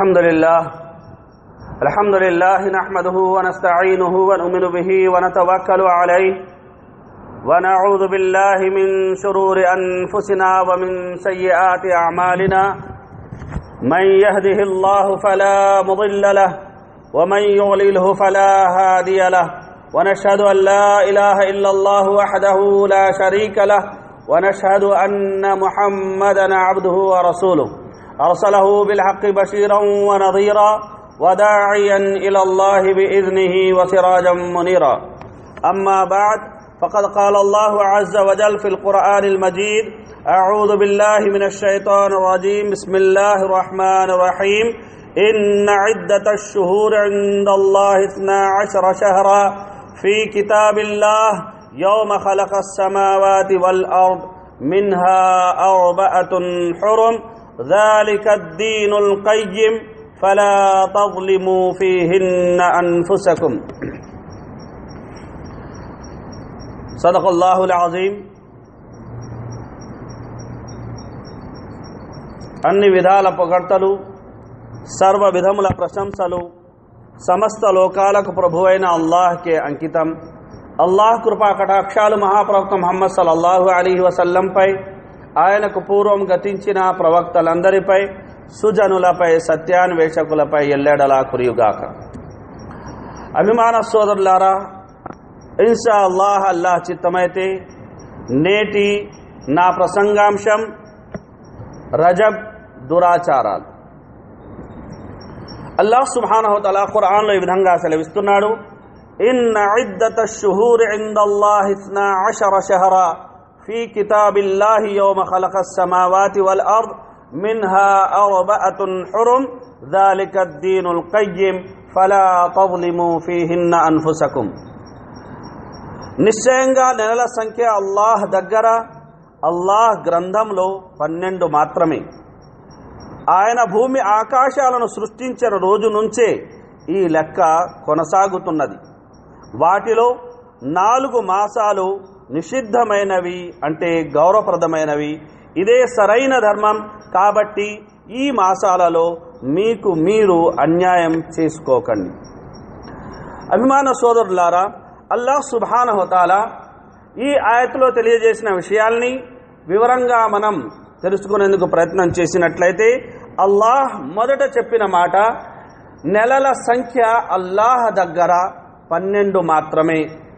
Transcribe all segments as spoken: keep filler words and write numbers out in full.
الحمد لله الحمد لله نحمده ونستعينه ونؤمن به ونتوكل عليه ونعوذ بالله من شرور أنفسنا ومن سيئات أعمالنا من يهده الله فلا مضل له ومن يضلله فلا هادي له ونشهد أن لا إله إلا الله وحده لا شريك له ونشهد أن محمدا عبده ورسوله أرسله بالحق بشيرا ونظيرا وداعيا إلى الله بإذنه وسراجا منيرا أما بعد فقد قال الله عز وجل في القرآن المجيد أعوذ بالله من الشيطان الرجيم بسم الله الرحمن الرحيم إن عدة الشهور عند الله اثنا عشر شهرا في كتاب الله يوم خلق السماوات والأرض منها أربعة حرم ذلك الدين القيم فلا تظلموا فيهن أنفسكم صدق الله العظيم. అన్ని విధాల పొగడ్తలు సర్వ విధముల ప్రశంసలు సమస్త లోకాలకు ప్రభువైన అల్లాహ్కే అంకితం. అల్లాహ్ కృపా కటాక్షాలు మహాప్రవక్త ముహమ్మద్ సల్లల్లాహు అలైహి వసల్లంపై, ఆయనకు పూర్వం గతించిన ప్రవక్తలందరిపై, సుజనులపై, సత్యాన్వేషకులపై ఎల్లెడలా కురియుగాక. అభిమాన సోదరులారా, ఇన్షా అల్లాహ్ అల్లాహ్ చిత్తమైతే నేటి నా ప్రసంగాంశం రజబ్ దురాచారాలు. అల్లాహ్ సుబ్హానహు వ తఆలా ఖురాన్లో ఈ విధంగా సెలవిస్తున్నాడు, ఇన్న ఇద్దత షుహూరి ఇందల్లాహి ఇస్నా అషర షహరా ఫీ కితాబిల్లాహి యౌమ ఖలఖస్ సమావాతి వల్ అర్ద్ మిన్హా అర్బఅతున్ హురుమ్ ذلك الدين القيم فلا تظلموا فيهن أنفسكم. నిశ్చయంగా నెలల సంఖ్య అల్లాహ్ దగ్గర అల్లాహ్ గ్రంథంలో పన్నెండు మాత్రమే. ఆయన భూమి ఆకాశాలను సృష్టించిన రోజు నుంచే ఈ లెక్క కొనసాగుతున్నది. వాటిలో నాలుగు మాసాలు నిషిద్ధమైనవి, అంటే గౌరవప్రదమైనవి. ఇదే సరైన ధర్మం. కాబట్టి ఈ మాసాలలో మీకు మీరు అన్యాయం చేసుకోకండి. అభిమాన సోదరులారా, అల్లాహ్ సుబ్హానహు వ తఆలా ఈ ఆయతులో తెలియజేసిన విషయాల్ని వివరంగా మనం తెలుసుకునేందుకు ప్రయత్నం చేసినట్లయితే, అల్లాహ్ మొదట చెప్పిన మాట నెలల సంఖ్య అల్లాహ్ దగ్గర పన్నెండు మాత్రమే.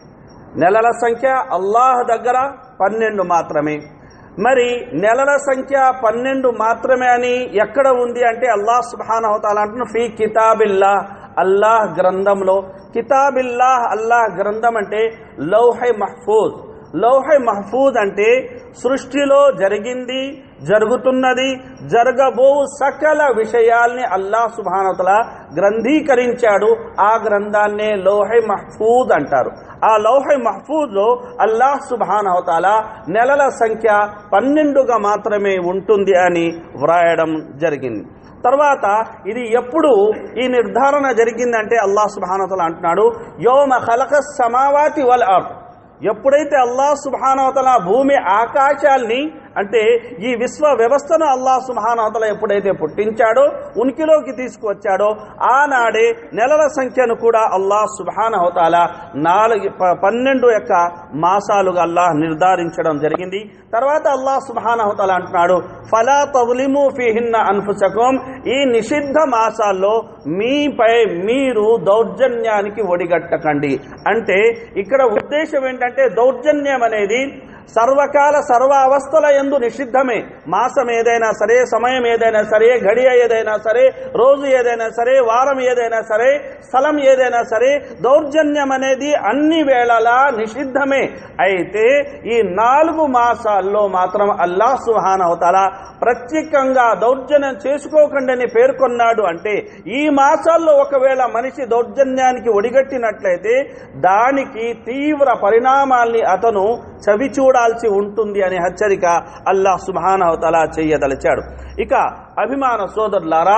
నెలల సంఖ్య అల్లాహ్ దగ్గర పన్నెండు మాత్రమే. మరి నెలల సంఖ్య పన్నెండు మాత్రమే అని ఎక్కడ ఉంది అంటే, అల్లాహ్ సుబ్హానహు వ తఆలా అంటున్న ఫీ కితాబిల్లాహ్, అల్లాహ్ గ్రంథంలో. కితాబిల్లాహ్, అల్లాహ్ గ్రంథం అంటే లౌహే మహ్ఫూజ్. లౌహే మహ్ఫూజ్ అంటే సృష్టిలో జరిగింది, జరుగుతున్నది, జరగబో సకల విషయాల్ని అల్లాహ్ సుబ్హానహు వ తఆలా గ్రంథీకరించాడు. ఆ గ్రంథాన్నే లౌహే మహ్ఫూజ్ అంటారు. ఆ లౌహే మహ్ఫూజ్లో అల్లాహ్ సుబ్హానహు వ తఆలా నెలల సంఖ్య పన్నెండుగా మాత్రమే ఉంటుంది అని వ్రాయడం జరిగింది. తర్వాత ఇది ఎప్పుడు ఈ నిర్ధారణ జరిగిందంటే, అల్లాహ్ సుబ్హానహు వ తఆలా అంటున్నాడు యౌమ ఖలఖస్ సమావాతి వల్ అర్ద్. ఎప్పుడైతే అల్లాహ్ సుబ్హానహు వ తఆలా భూమి ఆకాశాల్ని, అంటే ఈ విశ్వ వ్యవస్థను అల్లాహ్ సుబ్హానహు వ తఆలా ఎప్పుడైతే పుట్టించాడో, ఉనికిలోకి తీసుకువచ్చాడో, ఆనాడే నెలల సంఖ్యను కూడా అల్లాహ్ సుబ్హానహు వ తఆలా నాలుగు పన్నెండు యొక్క మాసాలుగా అల్లాహ్ నిర్ధారించడం జరిగింది. తర్వాత అల్లాహ్ సుబ్హానహు వ తఆలా అంటున్నాడు ఫలా తజ్లిము ఫీహిన్న అన్ఫుసకుం. ఈ నిషిద్ధ మాసాల్లో మీపై మీరు దౌర్జన్యానికి ఒడిగట్టకండి. అంటే ఇక్కడ ఉద్దేశం ఏంటంటే, దౌర్జన్యం అనేది సర్వకాల సర్వ అవస్థల యందు నిషిద్ధమే. మాసం ఏదైనా సరే, సమయం ఏదైనా సరే, గడియ ఏదైనా సరే, రోజు ఏదైనా సరే, వారం ఏదైనా సరే, స్థలం ఏదైనా సరే, దౌర్జన్యం అనేది అన్ని వేళలా నిషిద్ధమే. అయితే ఈ నాలుగు మాసాల్లో మాత్రం అల్లాహ్ సుబ్హానహు వ తఆలా ప్రత్యేకంగా దౌర్జన్యం చేసుకోకండి అని పేర్కొన్నాడు. అంటే ఈ మాసాల్లో ఒకవేళ మనిషి దౌర్జన్యానికి ఒడిగట్టినట్లయితే దానికి తీవ్ర పరిణామాల్ని అతను చవి చూడాల్సి ఉంటుంది అనే హెచ్చరిక అల్లాహ్ సుబ్హానహు వ తఆలా చేయదలిచాడు. ఇక అభిమాన సోదరులారా,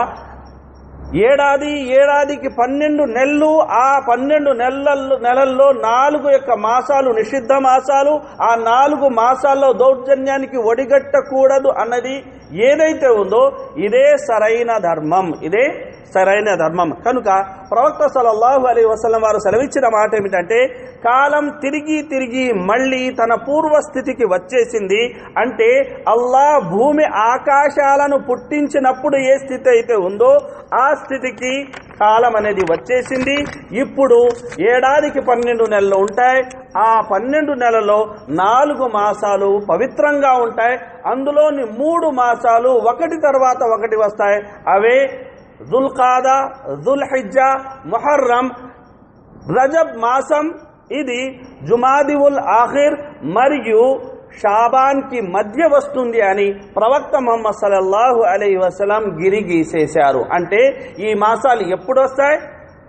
ఏడాది ఏడాదికి పన్నెండు నెలలు, ఆ పన్నెండు నెలల్లో నెలల్లో నాలుగు యొక్క మాసాలు నిషిద్ధ మాసాలు. ఆ నాలుగు మాసాల్లో దౌర్జన్యానికి ఒడిగట్టకూడదు అన్నది ఏదైతే ఉందో ఇదే సరైన ధర్మం, ఇదే సరైన ధర్మం. కనుక ప్రవక్త సల్లల్లాహు అలైహి వసల్లం వారు సెలవిచ్చిన మాట ఏమిటంటే, కాలం తిరిగి తిరిగి మళ్ళీ తన పూర్వస్థితికి వచ్చేసింది. అంటే అల్లాహ్ భూమి ఆకాశాలను పుట్టించినప్పుడు ఏ స్థితి అయితే ఉందో ఆ స్థితికి కాలం అనేది వచ్చేసింది. ఇప్పుడు ఏడాదికి పన్నెండు నెలలు ఉంటాయి. ఆ పన్నెండు నెలల్లో నాలుగు మాసాలు పవిత్రంగా ఉంటాయి. అందులోని మూడు మాసాలు ఒకటి తర్వాత ఒకటి వస్తాయి. అవే జుల్ఖాదా, జుల్హిజ్జా, ముహర్రం, రజబ్ మాసం, ఇది జుమాదిఉల్ ఆఖిర్ మరియు షాబాన్ కి మధ్య వస్తుంది అని ప్రవక్త ముహమ్మద్ సల్లల్లాహు అలైహి వసల్లం గిరి గీసేశారు. అంటే ఈ మాసాలు ఎప్పుడు వస్తాయి?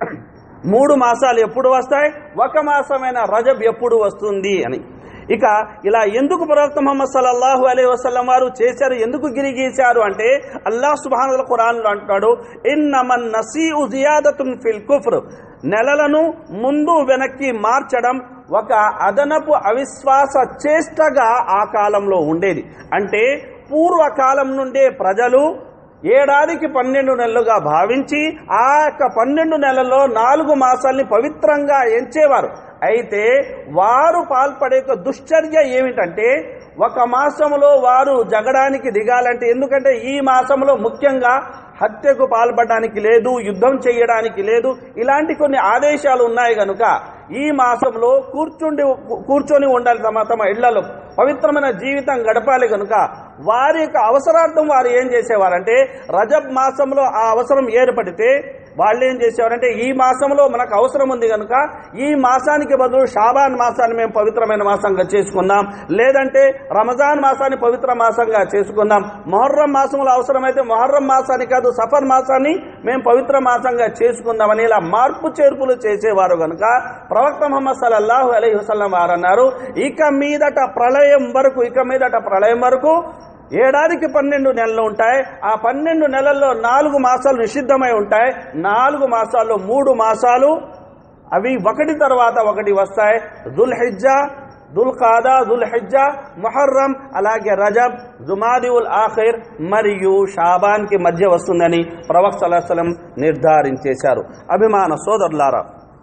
మూడు మాసాలు ఎప్పుడు వస్తాయి? ఒక మాసమైన రజబ్ ఎప్పుడు వస్తుంది అని. ఇక ఇలా ఎందుకు ప్రవక్త ముహమ్మద్ సల్లల్లాహు అలైహి వసల్లం వారు చేశారు, ఎందుకు గిరి గీశారు అంటే, అల్లాహ్ సుబ్హానహు వ తఆలా ఖురాన్లో అంటాడు, ఇన్నమన్ నసీఉ జియాదతున్ ఫిల్ కుఫ్ర్, నెలలను ముందు వెనక్కి మార్చడం ఒక అదనపు అవిశ్వాస చేష్టగా ఆ కాలంలో ఉండేది. అంటే పూర్వకాలం నుండే ప్రజలు ఏడాదికి పన్నెండు నెలలుగా భావించి ఆ యొక్క పన్నెండు నెలల్లో నాలుగు మాసాల్ని పవిత్రంగా ఎంచేవారు. అయితే వారు పాల్పడే దుశ్చర్య ఏమిటంటే, ఒక మాసంలో వారు జగడానికి దిగాలంటే, ఎందుకంటే ఈ మాసంలో ముఖ్యంగా హత్యకు పాల్పడడానికి లేదు, యుద్ధం చేయడానికి లేదు, ఇలాంటి కొన్ని ఆదేశాలు ఉన్నాయి కనుక ఈ మాసంలో కూర్చుండి కూర్చొని ఉండాలి, తమ తమ ఇళ్లలో పవిత్రమైన జీవితం గడపాలి. కనుక వారి యొక్క అవసరార్థం వారు ఏం చేసేవారంటే, రజబ్ మాసంలో ఆ అవసరం ఏర్పడితే వాళ్ళు ఏం చేసేవారంటే, ఈ మాసంలో మనకు అవసరం ఉంది కనుక ఈ మాసానికి బదులు షాబాన్ మాసాన్ని మేము పవిత్రమైన మాసంగా చేసుకుందాం, లేదంటే రమజాన్ మాసాన్ని పవిత్ర మాసంగా చేసుకుందాం, మొహర్రం మాసంలో అవసరమైతే మొహర్రం మాసాన్ని కాదు సఫర్ మాసాన్ని మేము పవిత్ర మాసంగా చేసుకుందామని ఇలా మార్పు చేర్పులు చేసేవారు. కనుక ప్రవక్త ముహమ్మద్ సల్లల్లాహు అలైహి వసల్లం వారు అన్నారు, ఇక మీదట ప్రళయం వరకు ఇక మీదట ప్రళయం వరకు ఏడాదికి పన్నెండు నెలలు ఉంటాయి. ఆ పన్నెండు నెలల్లో నాలుగు మాసాలు నిషిద్ధమై ఉంటాయి. నాలుగు మాసాల్లో మూడు మాసాలు అవి ఒకటి తర్వాత ఒకటి వస్తాయి. దుల్హిజ్జా, దుల్ఖాదా, దుల్హిజ్జా, ముహర్రం, అలాగే రజబ్, జుమాదిఉల్ ఆఖిర్ మరియు షాబాన్ కి మధ్య వస్తుందని ప్రవక్త సల్లల్లాహు అలైహి వసల్లం నిర్ధారించేశారు. అభిమాన సోదరులారా,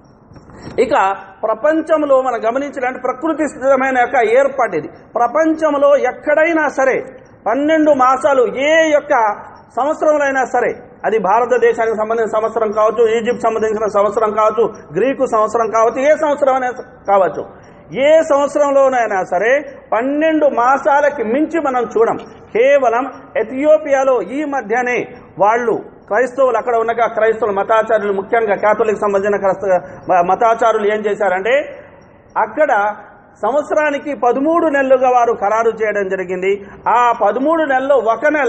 ఇక ప్రపంచంలో మనం గమనించాలంటే ప్రకృతి సిద్ధమైన యొక్క ఏర్పాటు ఇది. ప్రపంచంలో ఎక్కడైనా సరే పన్నెండు మాసాలు ఏ యొక్క సంవత్సరంలో అయినా సరే, అది భారతదేశానికి సంబంధించిన సంవత్సరం కావచ్చు, ఈజిప్ట్ సంబంధించిన సంవత్సరం కావచ్చు, గ్రీకు సంవత్సరం కావచ్చు, ఏ సంవత్సరం అయినా కావచ్చు, ఏ సంవత్సరంలోనైనా సరే పన్నెండు మాసాలకి మించి మనం చూడం. కేవలం ఎథియోపియాలో ఈ మధ్యనే వాళ్ళు క్రైస్తవులు, అక్కడ ఉన్న క్రైస్తవులు మతాచారులు, ముఖ్యంగా క్యాథలిక్ సంబంధించిన మతాచారులు ఏం చేశారంటే, అక్కడ సంవత్సరానికి పదమూడు నెలలుగా వారు ఖరారు చేయడం జరిగింది. ఆ పదమూడు నెలల్లో ఒక నెల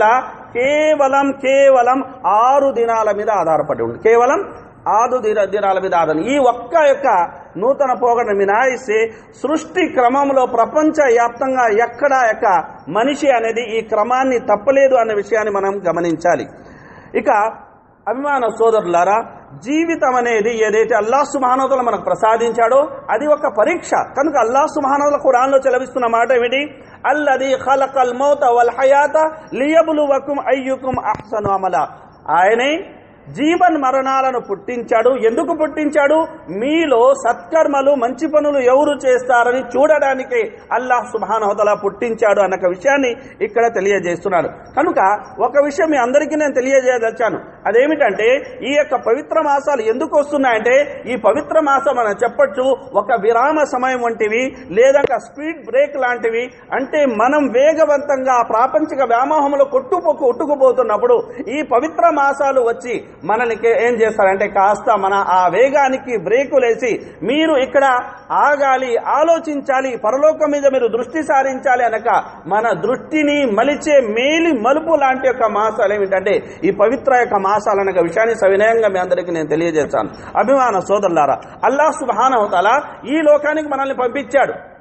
కేవలం కేవలం ఆరు దినాల మీద ఆధారపడి ఉంది. కేవలం ఆరు దిన దినాల మీద ఆధారం. ఈ ఒక్క యొక్క నూతన పోగడను మినాయిస్తే సృష్టి క్రమంలో ప్రపంచ వ్యాప్తంగా ఎక్కడ యొక్క మనిషి అనేది ఈ క్రమాన్ని తప్పలేదు అనే విషయాన్ని మనం గమనించాలి. ఇక అభిమాన సోదరులారా, జీవితం అనేది ఏదైతే అల్లాహ్ సుబ్హానహు వ తఆలా మనకు ప్రసాదించాడో అది ఒక పరీక్ష. కనుక అల్లాహ్ సుబ్హానహు వ తఆలా ఖురాన్లో చెలవిస్తున్న మాట ఏమిటి? అల్లదీ ఖలకల్ మౌత వల్ హయాత లియబ్లువకుం అయ్యుకుం అహ్సను అమలా. ఆయనే జీవన్ మరణాలను పుట్టించాడు. ఎందుకు పుట్టించాడు? మీలో సత్కర్మలు, మంచి పనులు ఎవరు చేస్తారని చూడడానికి అల్లాహ్ సుబ్హానహు వ తఆలా పుట్టించాడు అన్న విషయాన్ని ఇక్కడ తెలియజేస్తున్నాడు. కనుక ఒక విషయం మీ అందరికీ నేను తెలియజేయదలిచాను. అదేమిటంటే, ఈ యొక్క పవిత్ర మాసాలు ఎందుకు వస్తున్నాయంటే, ఈ పవిత్ర మాసం అని చెప్పొచ్చు ఒక విరామ సమయం వంటివి, లేదా స్పీడ్ బ్రేక్ లాంటివి. అంటే మనం వేగవంతంగా ప్రాపంచిక వ్యామోహంలో కొట్టుపోకు కొట్టుకుపోతున్నప్పుడు ఈ పవిత్ర మాసాలు వచ్చి మనల్ని ఏం చేస్తారంటే, కాస్త మన ఆ వేగానికి బ్రేకులేసి మీరు ఇక్కడ ఆగాలి, ఆలోచించాలి, పరలోకం మీద మీరు దృష్టి సారించాలి అనక మన దృష్టిని మలిచే మేలి మలుపు లాంటి యొక్క మాసాలు ఏమిటంటే ఈ పవిత్ర యొక్క మాసాలు అనే విషయాన్ని సవినయంగా మీ అందరికీ నేను తెలియజేస్తాను. అభిమాన సోదరులారా, అల్లాహ్ సుబ్హానహు వ తఆలా ఈ లోకానికి మనల్ని పంపించాడు.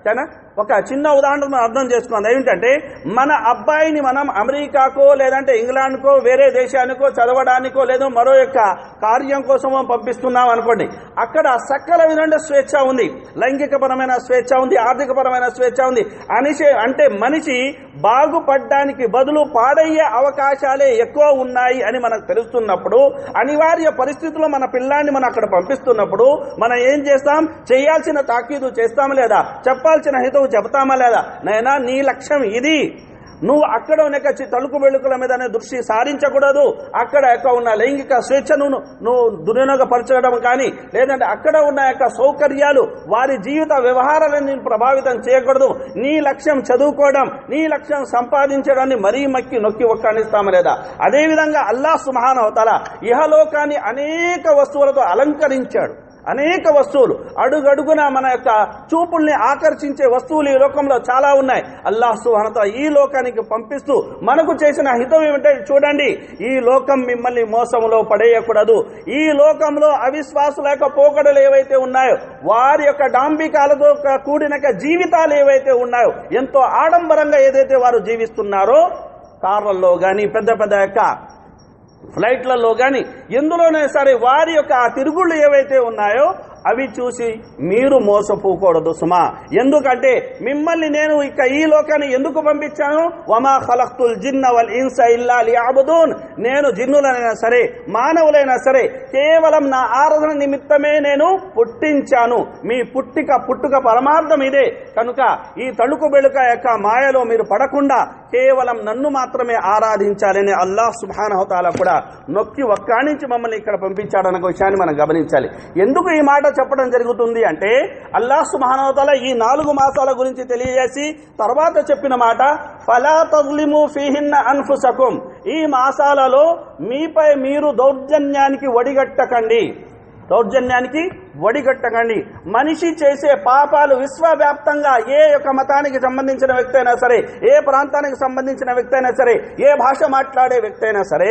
సరేనా? ఒక చిన్న ఉదాహరణ మనం అర్థం చేసుకుందాం. ఏమిటంటే మన అబ్బాయిని మనం అమెరికాకో లేదంటే ఇంగ్లాండ్కో వేరే దేశానికో చదవడానికో లేదో మరో యొక్క కార్యం కోసమో పంపిస్తున్నాం అనుకోండి. అక్కడ సకల విధంగా స్వేచ్ఛ ఉంది, లైంగికపరమైన స్వేచ్ఛ ఉంది, ఆర్థికపరమైన స్వేచ్ఛ ఉంది. అనిషే అంటే మనిషి బాగుపడడానికి బదులు పాడయ్యే అవకాశాలే ఎక్కువ ఉన్నాయి అని మనకు తెలుస్తున్నప్పుడు, అనివార్య పరిస్థితుల్లో మన పిల్లాన్ని మనం అక్కడ పంపిస్తున్నప్పుడు మనం ఏం చేస్తాం? చేయాల్సిన తాకీదు చేస్తామా లేదా? చెప్పాల్సిన హితవు చెబుతామా లేదా? నైనా నీ లక్ష్యం ఇది, నువ్వు అక్కడ ఉన్న తలుకు వెలుకుల మీద దృష్టి సారించకూడదు. అక్కడ యొక్క ఉన్న లైంగిక స్వేచ్ఛను నువ్వు దుర్వినియోగపరచడం కానీ లేదంటే అక్కడ ఉన్న యొక్క సౌకర్యాలు వారి జీవిత వ్యవహారాలను నేను ప్రభావితం చేయకూడదు. నీ లక్ష్యం చదువుకోవడం, నీ లక్ష్యం సంపాదించడాన్ని మరీ మక్కి నొక్కి ఒక్కనిస్తామా లేదా? అదేవిధంగా అల్లాహ్ సుబ్హానహు వ తఆలా ఇహలోకాన్ని అనేక వస్తువులతో అలంకరించాడు. అనేక వస్తువులు అడుగడుగున మన యొక్క చూపుల్ని ఆకర్షించే వస్తువులు ఈ లోకంలో చాలా ఉన్నాయి. అల్లాహ్ సుబ్హానహు వ తఆలా ఈ లోకానికి పంపిస్తూ మనకు చేసిన హితం ఏమిటంటే, చూడండి, ఈ లోకం మిమ్మల్ని మోసంలో పడేయకూడదు. ఈ లోకంలో అవిశ్వాసుల యొక్క పోకడలు ఏవైతే ఉన్నాయో, వారి యొక్క డాంబికాలతో కూడిన జీవితాలు ఏవైతే ఉన్నాయో, ఎంతో ఆడంబరంగా ఏదైతే వారు జీవిస్తున్నారో, కార్లలో కానీ పెద్ద పెద్ద యొక్క ఫ్లైట్లలో కానీ ఎందులోనే సరే వారి యొక్క ఆ తిరుగుళ్ళు ఏవైతే ఉన్నాయో అవి చూసి మీరు మోసపోకూడదు సుమా. ఎందుకంటే మిమ్మల్ని నేను ఇక ఈ లోకాన్ని ఎందుకు పంపించాను? వమా ఖలక్తుల్ జిన్న వల్ ఇన్స ఇల్లా లియఅబుదూన్. నేను జిన్నులైనా సరే మానవులైనా సరే కేవలం నా ఆరాధన నిమిత్తమే నేను పుట్టించాను. మీ పుట్టిక పుట్టుక పరమార్థం ఇదే. కనుక ఈ తళుకు బెళుక యొక్క మాయలో మీరు పడకుండా కేవలం నన్ను మాత్రమే ఆరాధించాలని అల్లాహ్ సుబ్హానహు వ తఆలా కూడా నొక్కి ఒక్కానించి మమ్మల్ని ఇక్కడ పంపించాడన్న విషయాన్ని మనం గమనించాలి. ఎందుకు ఈ మాట చెప్పడం జరుగుతుంది అంటే, అల్లాహ్ సుబ్హానహు వ తఆలా ఈ నాలుగు మాసాల గురించి తెలియజేసి తర్వాత చెప్పిన మాట, ఫలా తజ్లిము ఫీహిన్న అన్ఫుసకుం. ఈ మాసాలలో మీపై మీరు దౌర్జన్యానికి ఒడిగట్టకండి, దౌర్జన్యానికి ఒడిగట్టకండి. మనిషి చేసే పాపాలు విశ్వవ్యాప్తంగా ఏ యొక్క మతానికి సంబంధించిన వ్యక్తి అయినా సరే, ఏ ప్రాంతానికి సంబంధించిన వ్యక్తి అయినా సరే, ఏ భాష మాట్లాడే వ్యక్తి అయినా సరే,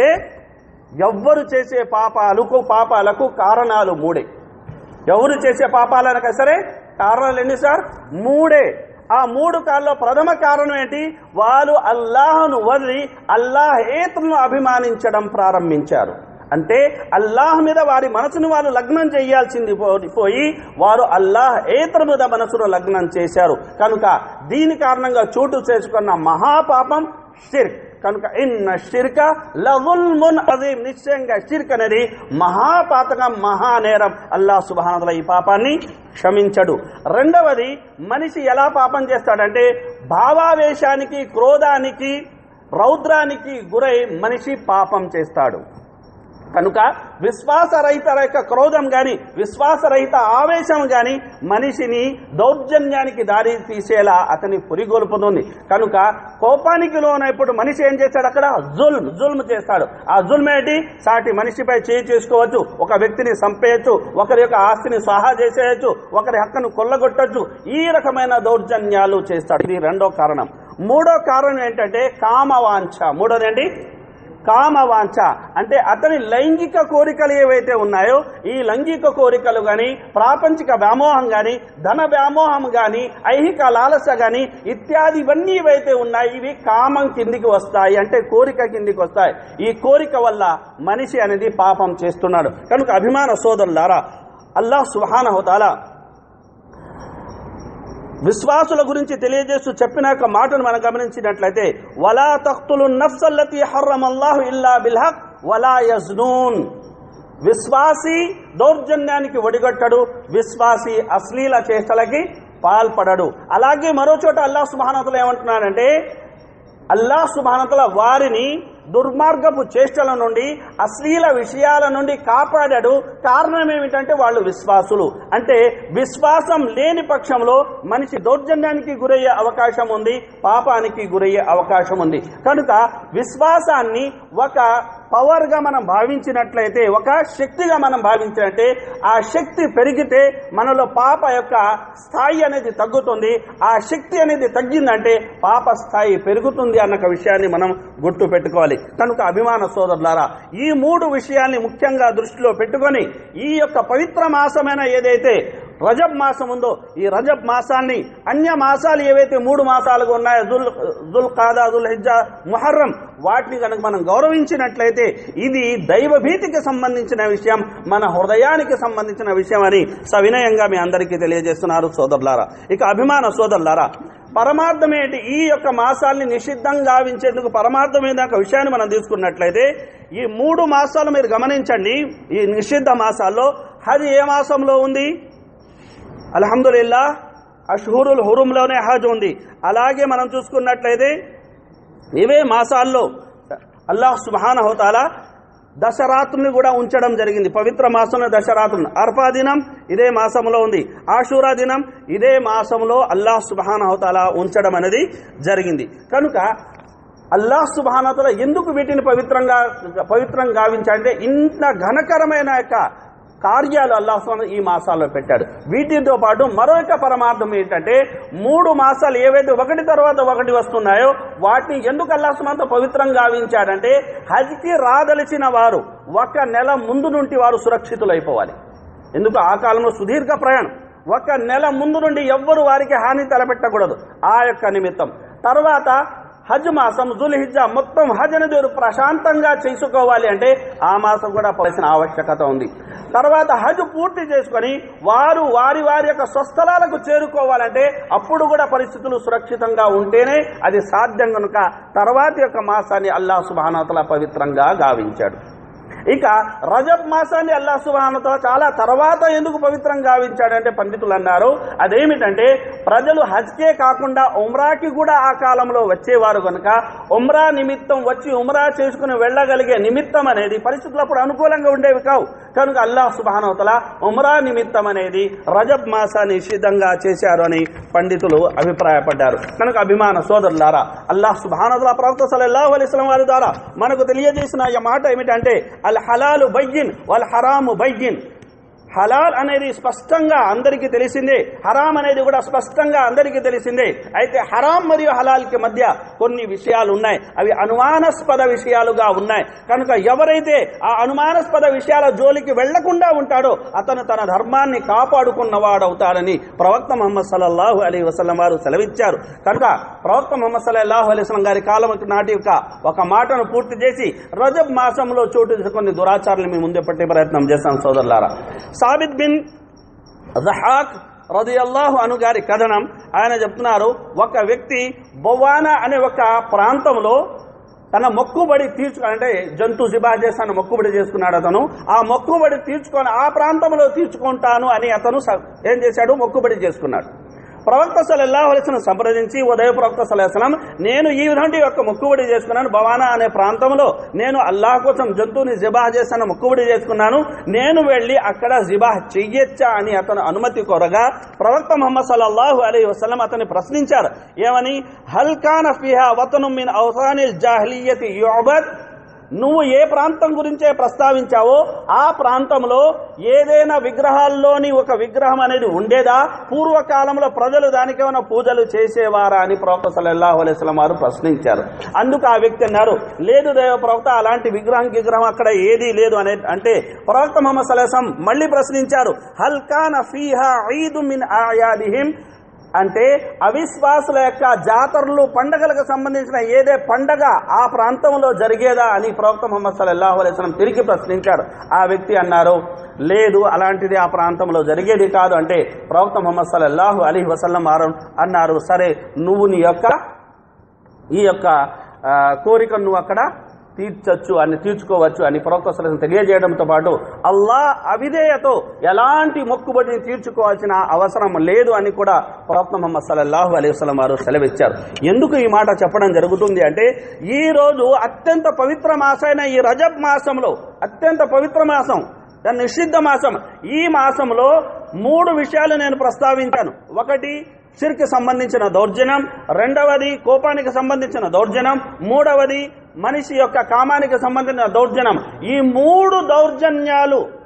ఎవ్వరు చేసే పాపాలకు పాపాలకు కారణాలు మూడే. ఎవరు చేసే పాపాలనక సరే కారణాలు ఎన్ని సార్? మూడే. ఆ మూడు కారణాల్లో ప్రథమ కారణం ఏంటి? వాళ్ళు అల్లాహ్ను వదిలి అల్లాహ్ ఏతను అభిమానించడం ప్రారంభించారు. అంటే అల్లాహ్ మీద వారి మనసును వారు లగ్నం చేయాల్సింది పోయి వారు అల్లాహ్ ఏతరు మీద మనసును లగ్నం చేశారు. కనుక దీని కారణంగా చోటు చేసుకున్న మహాపాపం షిర్క్. కనుక ఇన్న షిర్క లజుల్మున్ అజీమ్. నిశ్చయంగా షిర్క్ అనేది మహాపాతకం, మహానేరం. అల్లాహ్ సుబ్హానహు వ తఆలా ఈ పాపాన్ని క్షమించడు. రెండవది, మనిషి ఎలా పాపం చేస్తాడంటే భావావేశానికి, క్రోధానికి, రౌద్రానికి గురై మనిషి పాపం చేస్తాడు. కనుక విశ్వాసరహిత యొక్క క్రోధం కానీ విశ్వాసరహిత ఆవేశం కానీ మనిషిని దౌర్జన్యానికి దారి తీసేలా అతని పురిగొల్పుతుంది. కనుక కోపానికి లోనప్పుడు మనిషి ఏం చేస్తాడు? అక్కడ జుల్మ్ జుల్మ్ చేస్తాడు. ఆ జుల్మ్ ఏంటి? సాటి మనిషిపై చేయి చేసుకోవచ్చు, ఒక వ్యక్తిని చంపేయచ్చు, ఒకరి యొక్క ఆస్తిని సహా చేసేయచ్చు, ఒకరి హక్కును కొల్లగొట్టచ్చు. ఈ రకమైన దౌర్జన్యాలు చేస్తాడు. ఇది రెండో కారణం. మూడో కారణం ఏంటంటే కామవాంఛ. మూడోదేంటి? కామవాంఛ. అంటే అతని లైంగిక కోరికలు ఏవైతే ఉన్నాయో, ఈ లైంగిక కోరికలు కానీ, ప్రాపంచిక వ్యామోహం కానీ, ధన వ్యామోహం కానీ, ఐహిక లాలస కానీ ఇత్యాది ఇవన్నీ ఏవైతే ఉన్నాయి ఇవి కామం కిందికి వస్తాయి, అంటే కోరిక కిందికి వస్తాయి. ఈ కోరిక వల్ల మనిషి అనేది పాపం చేస్తున్నాడు. కనుక అభిమాన సోదరులారా, అల్లాహ్ సుబ్హానహు వ తఆలా విశ్వాసుల గురించి తెలియజేస్తూ చెప్పిన యొక్క మాటను మనం గమనించినట్లయితే, వలా తఖ్తులు నఫ్సల్లతీ హర్రమల్లాహు ఇల్లా బిల్ హక్ వలా యజ్నూన్. విశ్వాసి దౌర్జన్యానికి ఒడిగట్టడు, విశ్వాసి అశ్లీల చేష్టలకి పాల్పడడు. అలాగే మరో చోట అల్లాహ్ సుబ్హానహు వ తఆలా ఏమంటున్నాడంటే, అల్లాహ్ సుబ్హానహు వ తఆలా వారిని దుర్మార్గపు చేష్టల నుండి, అశ్లీల విషయాల నుండి కాపాడాడు. కారణం ఏమిటంటే వాళ్ళు విశ్వాసులు. అంటే విశ్వాసం లేని పక్షంలో మనిషి దౌర్జన్యానికి గురయ్యే అవకాశం ఉంది, పాపానికి గురయ్యే అవకాశం ఉంది. కనుక విశ్వాసాన్ని ఒక పవర్గా మనం భావించినట్లయితే, ఒక శక్తిగా మనం భావించినట్టే, ఆ శక్తి పెరిగితే మనలో పాప యొక్క స్థాయి అనేది తగ్గుతుంది. ఆ శక్తి అనేది తగ్గిందంటే పాప స్థాయి పెరుగుతుంది అన్న విషయాన్ని మనం గుర్తు పెట్టుకోవాలి. కనుక అభిమాన సోదరులారా, ఈ మూడు విషయాల్ని ముఖ్యంగా దృష్టిలో పెట్టుకొని ఈ యొక్క పవిత్ర మాసమైన ఏదైతే రజబ్ మాసం ఉందో ఈ రజబ్ మాసాన్ని అన్య మాసాలు ఏవైతే మూడు మాసాలుగా ఉన్నాయో దుల్ దుల్ ఖాదా, దుల్ హిజ్జా, ముహర్రం, వాటిని కనుక మనం గౌరవించినట్లయితే ఇది దైవభీతికి సంబంధించిన విషయం, మన హృదయానికి సంబంధించిన విషయం అని సవినయంగా మీ అందరికీ తెలియజేస్తున్నారు సోదరులారా. ఇక అభిమాన సోదరులారా, పరమార్థం ఏంటి? ఈ యొక్క మాసాల్ని నిషిద్ధం గావించేందుకు పరమార్థం ఏంటి ఒక విషయాన్ని మనం తీసుకున్నట్లయితే ఈ మూడు మాసాలు మీరు గమనించండి. ఈ నిషిద్ధ మాసాల్లో హజ్ ఏ మాసంలో ఉంది? అల్హమ్దులిల్లా అష్హురుల్ హురుంలోనే హజ్ ఉంది. అలాగే మనం చూసుకున్నట్లయితే ఇవే మాసాల్లో అల్లాహ్ సుబ్హానహు వ తఆలా దశరాత్రుని కూడా ఉంచడం జరిగింది. పవిత్ర మాసంలో దశరాత్రుని, అర్ఫా దినం ఇదే మాసంలో ఉంది, ఆషూరా దినం ఇదే మాసంలో అల్లాహ్ సుబ్హానహు వ తఆలా ఉంచడం అనేది జరిగింది. కనుక అల్లాహ్ సుబ్హానహు వ తఆలా ఎందుకు వీటిని పవిత్రంగా పవిత్రం గావించాలంటే ఇంత ఘనకరమైన యొక్క కార్యాలు అల్లాహ్ సుబ్హానహు ఈ మాసాల్లో పెట్టాడు. వీటితో పాటు మరొక పరమార్థం ఏంటంటే మూడు మాసాలు ఏవైతే ఒకటి తర్వాత ఒకటి వస్తున్నాయో వాటిని ఎందుకు అల్లాహ్ సుబ్హానహు పవిత్రంగా గావించాడంటే హజ్కి రాదలిచిన వారు ఒక నెల ముందు నుండి వారు సురక్షితులైపోవాలి. ఎందుకు? ఆ కాలంలో సుదీర్ఘ ప్రయాణం, ఒక నెల ముందు నుండి ఎవ్వరు వారికి హాని తలపెట్టకూడదు. ఆ యొక్క నిమిత్తం తర్వాత హజ్ మాసం దుల్ హిజ్జా మొత్తం హజ్ అనేది ప్రశాంతంగా చేసుకోవాలి అంటే ఆ మాసం కూడా పోవాల్సిన ఆవశ్యకత ఉంది. తర్వాత హజ్ పూర్తి చేసుకొని వారు వారి వారి యొక్క స్వస్థలాలకు చేరుకోవాలంటే అప్పుడు కూడా పరిస్థితులు సురక్షితంగా ఉంటేనే అది సాధ్యం. కనుక తర్వాతి యొక్క మాసాన్ని అల్లాహ్ సుబ్హానహు వ తఆలా పవిత్రంగా గావించాడు. ఇక రజబ్ మాసాన్ని అల్లాహ్ సుబ్హానహు వ తఆలా చాలా తర్వాత ఎందుకు పవిత్రంగా గావించాడంటే పండితులు అన్నారు అదేమిటంటే ప్రజలు హజ్కే కాకుండా ఉమ్రాకి కూడా ఆ కాలంలో వచ్చేవారు కనుక ఉమ్రా నిమిత్తం వచ్చి ఉమ్రా చేసుకుని వెళ్ళగలిగే నిమిత్తం అనేది పరిస్థితులు అప్పుడు అనుకూలంగా ఉండేవి కావు. కనుక అల్లాహ్ సుబ్హానహు వ తఆలా ఉమ్రా నిమిత్తం అనేది రజబ్ మాసాన్ని నిషిద్ధంగా చేశారు అని పండితులు అభిప్రాయపడ్డారు. కనుక అభిమాన సోదరులారా, అల్లాహ్ సుబ్హానహు వ తఆలా ప్రవక్త సల్లల్లాహు అలైహి వసల్లం వారి ద్వారా మనకు తెలియజేసిన ఈ మాట ఏమిటంటే అల్ హలాలు బయ్యిన్ వల్ హరాము బయ్యిన్. హలాల్ అనేది స్పష్టంగా అందరికీ తెలిసిందే, హరాం అనేది కూడా స్పష్టంగా అందరికీ తెలిసిందే. అయితే హరాం మరియు హలాల్కి మధ్య కొన్ని విషయాలు ఉన్నాయి, అవి అనుమానాస్పద విషయాలుగా ఉన్నాయి. కనుక ఎవరైతే ఆ అనుమానాస్పద విషయాల జోలికి వెళ్లకుండా ఉంటాడో అతను తన ధర్మాన్ని కాపాడుకున్నవాడవుతాడని ప్రవక్త ముహమ్మద్ సల్లల్లాహు అలైహి వసల్లం వారు సెలవిచ్చారు. కనుక ప్రవక్త ముహమ్మద్ సల్లల్లాహు అలైహి వసల్లం గారి కాలం నాటి యొక్క ఒక మాటను పూర్తి చేసి రజబ్ మాసంలో చోటు కొన్ని దురాచారాలు మీ ముందే పట్టే ప్రయత్నం చేస్తాం సోదరులారా. సాబిత్ బిన్ జహాక్ రదియల్లాహు అను గారి కథనం. ఆయన చెప్తున్నారు, ఒక వ్యక్తి బొవానా అనే ఒక ప్రాంతంలో తన మొక్కుబడి తీర్చుకు అంటే జంతు జిబా చేస్తాను మొక్కుబడి చేసుకున్నాడు. అతను ఆ మొక్కుబడి తీర్చుకొని ఆ ప్రాంతంలో తీర్చుకుంటాను అని అతను ఏం చేశాడు, మొక్కుబడి చేసుకున్నాడు. ప్రవక్త సల్లల్లాహు అలైహి వసల్లం సంప్రదించి ఉదయ ప్రవక్త సల్లల్లాహు అలైహి వసల్లం నేను ఈ విధంగా యొక్క మొక్కుబడి చేసుకున్నాను, బవానా అనే ప్రాంతంలో నేను అల్లాహ్ కోసం జంతువుని జిబాహ్ చేస్తాను మొక్కుబడి చేసుకున్నాను, నేను వెళ్ళి అక్కడ జిబాహ్ చెయ్యొచ్చా అని అతను అనుమతి కోరగా ప్రవక్త ముహమ్మద్ సల్లల్లాహు అలైహి వసల్లం అతన్ని ప్రశ్నించారు. ఏమని? హల్ కాన ఫీహా వతనుం మిన్ ఔసానిల్ జాహిలియ్యతి యుఅబద్. నువ్వు ఏ ప్రాంతం గురించే ప్రస్తావించావో ఆ ప్రాంతంలో ఏదైనా విగ్రహాల్లోని ఒక విగ్రహం అనేది ఉండేదా? పూర్వకాలంలో ప్రజలు దానికి ఏమైనా పూజలు చేసేవారా అని ప్రవక్త సల్లల్లాహు అలైహి వసల్లం వారు ప్రశ్నించారు. అందుకు ఆ వ్యక్తి అన్నారు, లేదు దేవ ప్రవక్త, అలాంటి విగ్రహం విగ్రహం అక్కడ ఏదీ లేదు అనే అంటే ప్రవక్త ముహమ్మద్ సల్లల్లాహు అలైహి వసల్లం మళ్ళీ ప్రశ్నించారు, హల్ కాన ఫీహా ఈదు మిన్ ఆయాదిహిం. అంటే అవిశ్వాసుల యొక్క జాతరలు పండగలకు సంబంధించిన ఏదే పండగ ఆ ప్రాంతంలో జరిగేదా అని ప్రవక్త ముహమ్మద్ సల్లల్లాహు అలైహి వసల్లం తిరిగి ప్రశ్నించాడు. ఆ వ్యక్తి అన్నారు, లేదు అలాంటిది ఆ ప్రాంతంలో జరిగేది కాదు. అంటే ప్రవక్త ముహమ్మద్ సల్లల్లాహు అలైహి వసల్లం అన్నారు, సరే నువ్వు నీ యొక్క ఈ యొక్క కోరికను నువ్వు అక్కడ తీర్చొచ్చు అని తీర్చుకోవచ్చు అని ప్రవక్త సల్లల్లాహు అలైహి వసల్లం తెలియజేయడంతో పాటు అల్లాహ్ అవిధేయతో ఎలాంటి మొక్కుబడిని తీర్చుకోవాల్సిన అవసరం లేదు అని కూడా ప్రవక్త ముహమ్మద్ సల్లల్లాహు అలైహి వసల్లం వారు సెలవిచ్చారు. ఎందుకు ఈ మాట చెప్పడం జరుగుతుంది అంటే ఈ రోజు అత్యంత పవిత్ర మాసమైన ఈ రజబ్ మాసంలో, అత్యంత పవిత్ర మాసం, నిషిద్ధ మాసం, ఈ మాసంలో మూడు విషయాలు నేను ప్రస్తావించాను. ఒకటి షిర్క్ సంబంధించిన దౌర్జన్యం, రెండవది కోపానికి సంబంధించిన దౌర్జన్యం, మూడవది మనిషి యొక్క కామానికి సంబంధించిన దౌర్జన్యం. ఈ మూడు దౌర్జన్యాలు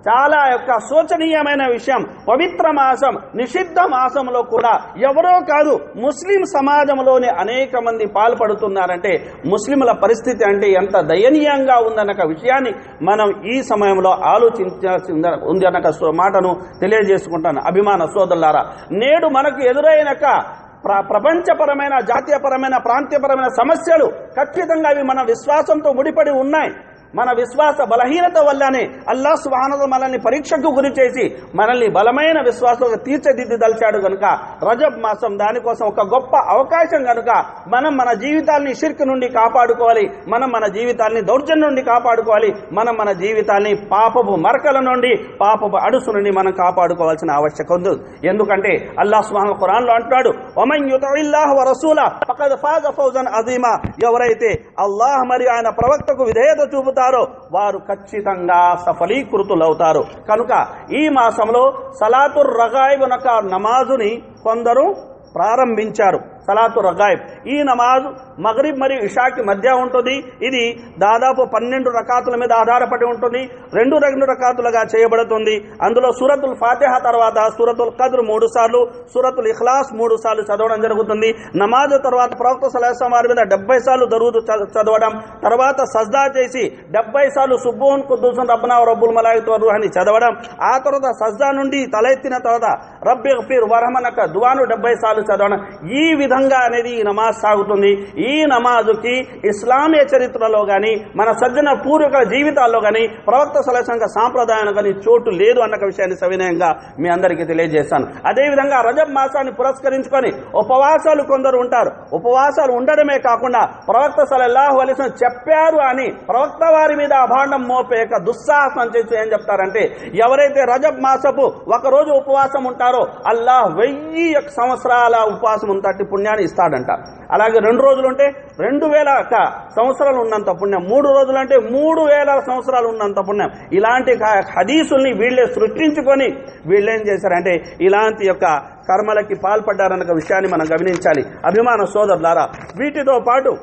చాలా యొక్క శోచనీయమైన విషయం. పవిత్ర మాసం, నిషిద్ధ మాసంలో కూడా ఎవరో కాదు ముస్లిం సమాజంలోని అనేక మంది పాల్పడుతున్నారంటే ముస్లింల పరిస్థితి అంటే ఎంత దయనీయంగా ఉందన్న విషయాన్ని మనం ఈ సమయంలో ఆలోచించాల్సి ఉంది అన్న మాటను తెలియజేసుకుంటాను. అభిమాన సోదరులారా, నేడు మనకు ఎదురైనక ప్ర ప్రపంచపరమైన, జాతీయపరమైన, ప్రాంతీయపరమైన సమస్యలు ఖచ్చితంగా అవి మన విశ్వాసంతో ముడిపడి ఉన్నాయి. మన విశ్వాస బలహీనత వల్లనే అల్లాహ్ సుబ్హానహు వ తఆలా మనల్ని పరీక్షకు గురి చేసి మనల్ని బలమైన విశ్వాసంగా తీర్చిదిద్దదలిచాడు కనుక రజబ్ మాసం దానికోసం ఒక గొప్ప అవకాశం కనుక మనం మన జీవితాన్ని షిర్క్ నుండి కాపాడుకోవాలి, మనం మన జీవితాన్ని దౌర్జన్యం నుండి కాపాడుకోవాలి, మనం మన జీవితాన్ని పాపపు మరకల నుండి, పాపపు అడుసు నుండి మనం కాపాడుకోవాల్సిన ఆవశ్యకత ఉంది. ఎందుకంటే అల్లాహ్ సుబ్హానహు వ ఖురాన్లో అంటాడు, వమన్ యుతిఇల్లాహ వ రసూలా ఫఖద్ ఫాజ ఫౌజన్ అజీమా. ఎవరైతే అల్లాహ్ మరియు ఆయన ప్రవక్తకు విధేయత చూపుతారో వారు ఖచ్చితంగా సఫలీకృతులవుతారు. కనుక ఈ మాసంలో సలాతుర్ రగాయిబ్ అనక నమాజుని కొందరు ప్రారంభించారు. సలాతు రగాయిబ్ ఈ నమాజ్ మగ్రిబ్ మరియు ఇషాకి మధ్య ఉంటుంది. ఇది దాదాపు పన్నెండు రకాతుల మీద ఆధారపడి ఉంటుంది. రెండు రెండు రకాతులుగా చేయబడుతుంది. అందులో సూరతుల్ ఫాతిహా తర్వాత సూరతుల్ ఖద్ర్ మూడు సార్లు, సూరతుల్ ఇఖ్లాస్ మూడు సార్లు చదవడం జరుగుతుంది. నమాజ్ తర్వాత ప్రవక్త సల్లల్లాహు అలైహి వసల్లం వారి మీద డెబ్బై సార్లు దరూద్ చదవడం, తర్వాత సజ్దా చేసి డెబ్బై సార్లు సుబ్బూన్ కుద్దూసున్ రబ్బనా రబ్బుల్ మలాయికతు వర్ రూహ్ అని చదవడం. ఆ తర్వాత సజ్దా నుండి తలెత్తిన తర్వాత రబ్బిగ్ఫిర్ వర్హమనక దువాను డెబ్బై సార్లు చదవడం. ఈ విధంగా అనేది ఈ నమాజ్ సాగుతుంది. ఈ నమాజుకి ఇస్లామీయ చరిత్రలో కానీ మన సజ్జన పూర్వక జీవితాల్లో కానీ ప్రవక్త సల్లల్లాహు అలైహి వసల్లం సాంప్రదాయాన్ని కానీ చోటు లేదు అన్న విషయాన్ని సవినయంగా మీ అందరికీ తెలియజేస్తాను. అదేవిధంగా రజబ్ మాసాన్ని పురస్కరించుకొని ఉపవాసాలు కొందరు ఉంటారు. ఉపవాసాలు ఉండడమే కాకుండా ప్రవక్త సల్లల్లాహు అలైహి వసల్లం చెప్పారు అని ప్రవక్త వారి మీద అభాండం మోపే యొక్క దుస్సాహసం చేసి ఏం చెప్తారంటే, ఎవరైతే రజబ్ మాసపు ఒకరోజు ఉపవాసం ఉంటారో అల్లాహ్ వెయ్యి సంవత్సరాల ఉపవాసం ఉంతటి పుణ్యాన్ని ఇస్తాడంట. అలాగే రెండు రోజులు ఉంటే రెండు వేల సంవత్సరాలు ఉన్నంత పుణ్యం, మూడు రోజులు అంటే మూడు వేల సంవత్సరాలు ఉన్నంత పుణ్యం. ఇలాంటి హదీసుల్ని వీళ్ళే సృష్టించుకొని వీళ్ళేం చేశారంటే ఇలాంటి యొక్క కర్మలకి పాల్పడ్డారన్న విషయాన్ని మనం గమనించాలి. అభిమాన సోదరులారా, వీటితో పాటు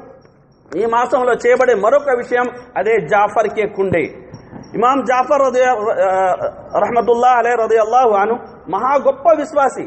ఈ మాసంలో చేయబడే మరొక విషయం అదే జాఫర్ కే కుండే. ఇమాం జాఫర్ రది రహమతుల్లాహ్ అలైహి రదియల్లాహు అన్హు మహా గొప్ప విశ్వాసి.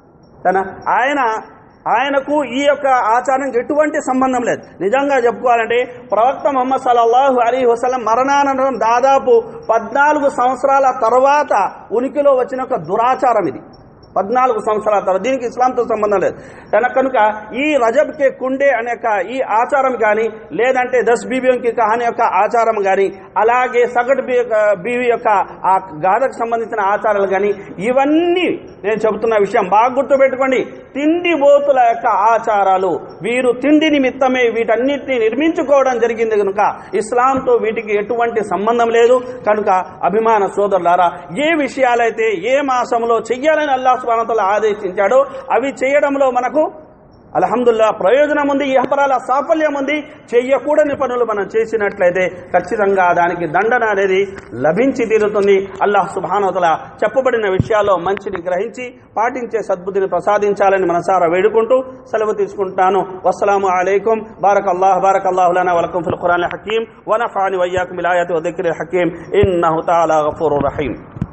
తన ఆయన ఆయనకు ఈ యొక్క ఆచారానికి ఎటువంటి సంబంధం లేదు. నిజంగా చెప్పుకోవాలంటే ప్రవక్త ముహమ్మద్ సల్లల్లాహు అలైహి వసల్లం మరణానంతరం దాదాపు పద్నాలుగు సంవత్సరాల తర్వాత ఉనికిలో వచ్చిన ఒక దురాచారం ఇది. పద్నాలుగు సంవత్సరాల తర్వాత దీనికి ఇస్లాంతో సంబంధం లేదు. కనుక ఈ రజబ్ కే కుండే అనే ఈ ఆచారం కానీ, లేదంటే దస్ బీబీకి కహాని యొక్క ఆచారం కానీ, అలాగే సగటు బీవి యొక్క ఆ గాథకు సంబంధించిన ఆచారాలు కానీ, ఇవన్నీ నేను చెబుతున్న విషయం బాగా గుర్తుపెట్టుకోండి. తిండి బోతుల యొక్క ఆచారాలు, వీరు తిండి నిమిత్తమే వీటన్నిటిని నిర్మించుకోవడం జరిగింది కనుక ఇస్లాంతో వీటికి ఎటువంటి సంబంధం లేదు. కనుక అభిమాన సోదరులారా, ఏ విషయాలైతే ఏ మాసంలో చెయ్యాలని అల్లాహ్ సుబ్హానహు వ తఆలా ఆదేశించాడో అవి చేయడంలో మనకు అల్హమ్దులిల్లాహ్ ప్రయోజనం ఉంది, ఇహపరాల సాఫల్యం ఉంది. చెయ్యకూడని పనులు మనం చేసినట్లయితే ఖచ్చితంగా దానికి దండన అనేది లభించి తీరుతుంది. అల్లాహ్ సుబ్హానహు వ తఆలా చెప్పబడిన విషయాల్లో మంచిని గ్రహించి పాటించే సద్బుద్ధిని ప్రసాదించాలని మనసారా వేడుకుంటూ సెలవు తీసుకుంటాను. వస్సలాము అలైకుం. బారకల్లాహు బారకల్లాహు లనా వ లకుం ఫిల్ ఖురానిల్ హకీం వ నఫఅని వ ఇయ్యాకుం బిల్ ఆయాతి వ దిక్రిల్ హకీం. ఇన్నహు తఆలా గఫూరుర్ రహీం.